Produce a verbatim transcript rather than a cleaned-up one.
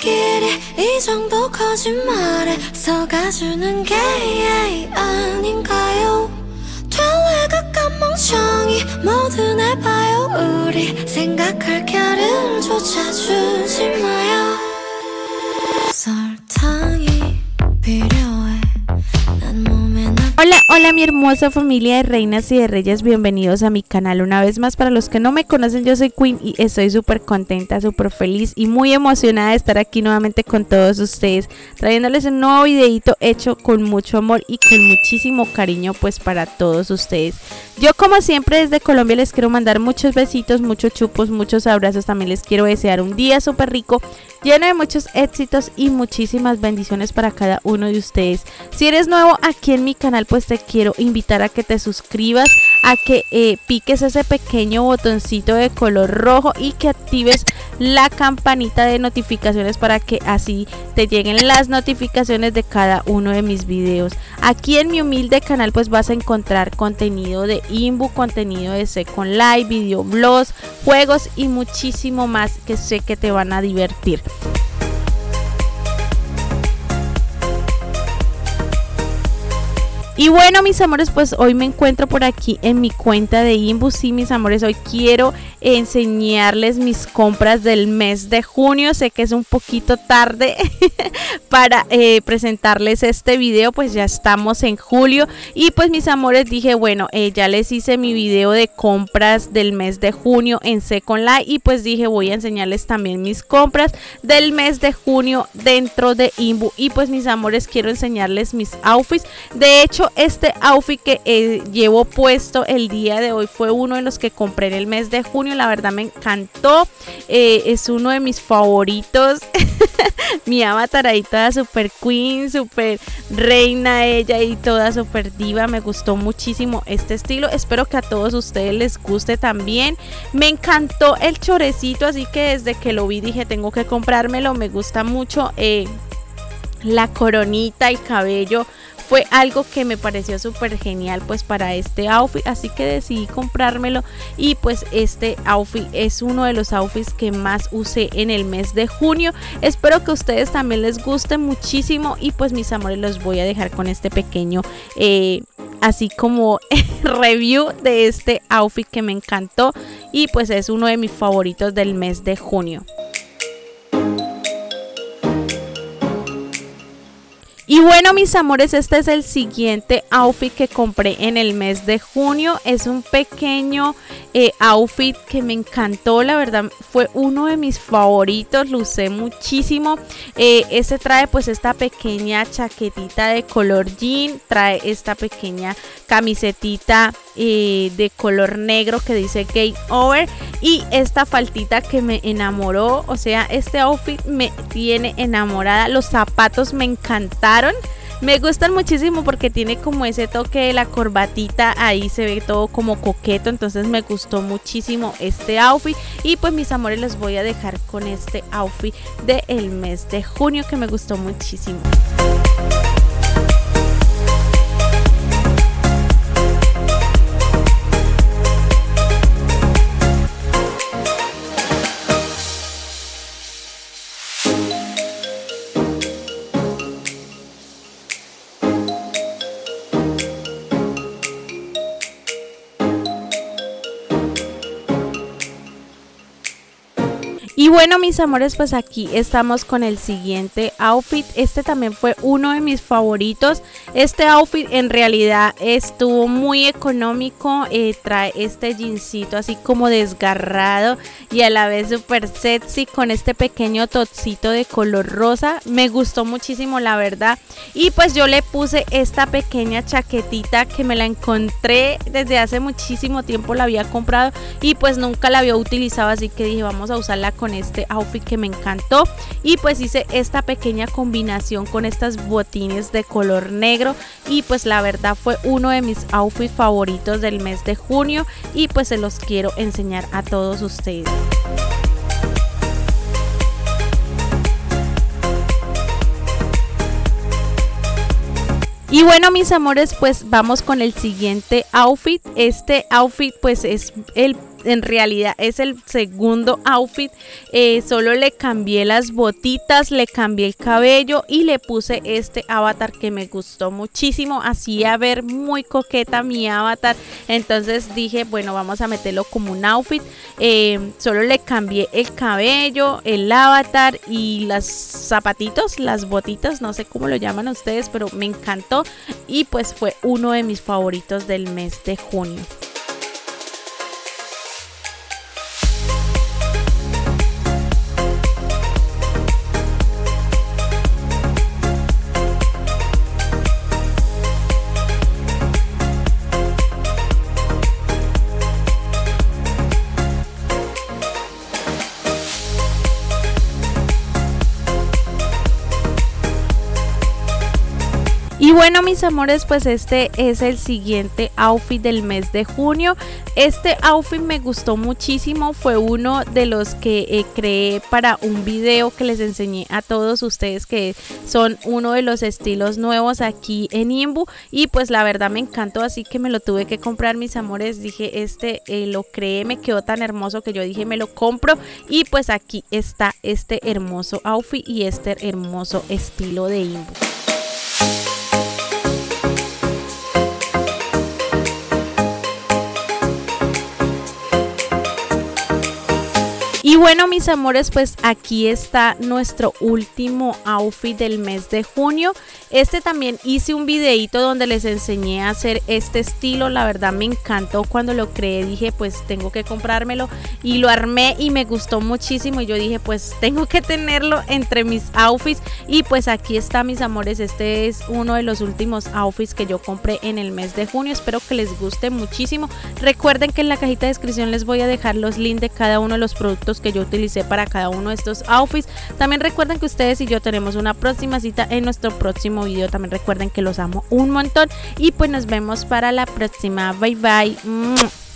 길이 이 정도 거짓말에 속아주는 게 아닌가요? 될래 그깟 멍청이 뭐든 해봐요. 우리 생각할 겨를 조차 주지 마요. 설탕이 필요해 난 몸에 나. Hola, hola mi hermosa familia de reinas y de reyes, bienvenidos a mi canal una vez más. Para los que no me conocen, yo soy Queen y estoy súper contenta, súper feliz y muy emocionada de estar aquí nuevamente con todos ustedes, trayéndoles un nuevo videito hecho con mucho amor y con muchísimo cariño pues para todos ustedes. Yo como siempre desde Colombia les quiero mandar muchos besitos, muchos chupos, muchos abrazos. También les quiero desear un día súper rico, lleno de muchos éxitos y muchísimas bendiciones para cada uno de ustedes. Si eres nuevo aquí en mi canal, pues te quiero invitar a que te suscribas, a que eh, piques ese pequeño botoncito de color rojo y que actives la campanita de notificaciones para que así te lleguen las notificaciones de cada uno de mis videos. Aquí en mi humilde canal pues vas a encontrar contenido de Imbu, contenido de Second Life, videoblogs, juegos y muchísimo más que sé que te van a divertir. Y bueno mis amores, pues hoy me encuentro por aquí en mi cuenta de Imbu. Sí mis amores, hoy quiero enseñarles mis compras del mes de junio. Sé que es un poquito tarde para eh, presentarles este video, pues ya estamos en julio. Y pues mis amores dije, bueno, eh, ya les hice mi video de compras del mes de junio en Second Life. Y pues dije, voy a enseñarles también mis compras del mes de junio dentro de Imbu. Y pues mis amores, quiero enseñarles mis outfits. De hecho, este outfit que eh, llevo puesto el día de hoy fue uno de los que compré en el mes de junio. La verdad me encantó, eh, es uno de mis favoritos. Mi avatar ahí toda super queen, super reina ella y toda super diva. Me gustó muchísimo este estilo, espero que a todos ustedes les guste también. Me encantó el chorecito, así que desde que lo vi dije tengo que comprármelo. Me gusta mucho eh, la coronita, el cabello. Fue algo que me pareció súper genial pues para este outfit, así que decidí comprármelo. Y pues este outfit es uno de los outfits que más usé en el mes de junio. Espero que a ustedes también les guste muchísimo. Y pues mis amores, los voy a dejar con este pequeño eh, así como review de este outfit que me encantó. Y pues es uno de mis favoritos del mes de junio. Y bueno mis amores, este es el siguiente outfit que compré en el mes de junio. Es un pequeño eh, outfit que me encantó, la verdad fue uno de mis favoritos, lo usé muchísimo. Eh, este trae pues esta pequeña chaquetita de color jean, trae esta pequeña camisetita eh, de color negro que dice Game Over y esta faltita que me enamoró. O sea, este outfit me tiene enamorada. Los zapatos me encantaron. Me gustan muchísimo porque tiene como ese toque de la corbatita, ahí se ve todo como coqueto, entonces me gustó muchísimo este outfit. Y pues mis amores, les voy a dejar con este outfit del mes de junio que me gustó muchísimo. Y bueno mis amores, pues aquí estamos con el siguiente outfit. Este también fue uno de mis favoritos. Este outfit en realidad estuvo muy económico. eh, Trae este jeansito así como desgarrado y a la vez súper sexy con este pequeño topsito de color rosa. Me gustó muchísimo la verdad. Y pues yo le puse esta pequeña chaquetita que me la encontré desde hace muchísimo tiempo. La había comprado y pues nunca la había utilizado, así que dije vamos a usarla con este outfit que me encantó. Y pues hice esta pequeña combinación con estas botines de color negro y pues la verdad fue uno de mis outfits favoritos del mes de junio y pues se los quiero enseñar a todos ustedes. Y bueno mis amores, pues vamos con el siguiente outfit. Este outfit pues es el en realidad es el segundo outfit. Eh, solo le cambié las botitas, le cambié el cabello y le puse este avatar que me gustó muchísimo. Hacía ver muy coqueta mi avatar, entonces dije, bueno, vamos a meterlo como un outfit. Eh, solo le cambié el cabello, el avatar y los zapatitos, las botitas, no sé cómo lo llaman ustedes, pero me encantó y pues fue uno de mis favoritos del mes de junio. Y bueno, mis amores, pues este es el siguiente outfit del mes de junio. Este outfit me gustó muchísimo, fue uno de los que eh, creé para un video que les enseñé a todos ustedes, que son uno de los estilos nuevos aquí en Imbu, y pues la verdad me encantó, así que me lo tuve que comprar, mis amores. Dije, este eh, lo creé, me quedó tan hermoso que yo dije, me lo compro, y pues aquí está este hermoso outfit y este hermoso estilo de Imbu. Y bueno, mis amores, pues aquí está nuestro último outfit del mes de junio. Este también hice un videito donde les enseñé a hacer este estilo. La verdad me encantó cuando lo creé. Dije, pues tengo que comprármelo, y lo armé y me gustó muchísimo. Y yo dije, pues tengo que tenerlo entre mis outfits. Y pues aquí está, mis amores. Este es uno de los últimos outfits que yo compré en el mes de junio. Espero que les guste muchísimo. Recuerden que en la cajita de descripción les voy a dejar los links de cada uno de los productos que yo utilicé para cada uno de estos outfits. También recuerden que ustedes y yo tenemos una próxima cita en nuestro próximo video. También recuerden que los amo un montón y pues nos vemos para la próxima. Bye bye.